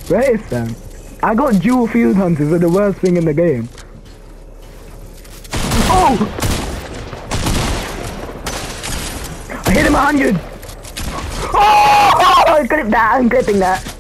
Where is Sam? I got dual field hunters are the worst thing in the game. Oh! I hit him 100! Oh! Clip that, I'm clipping that.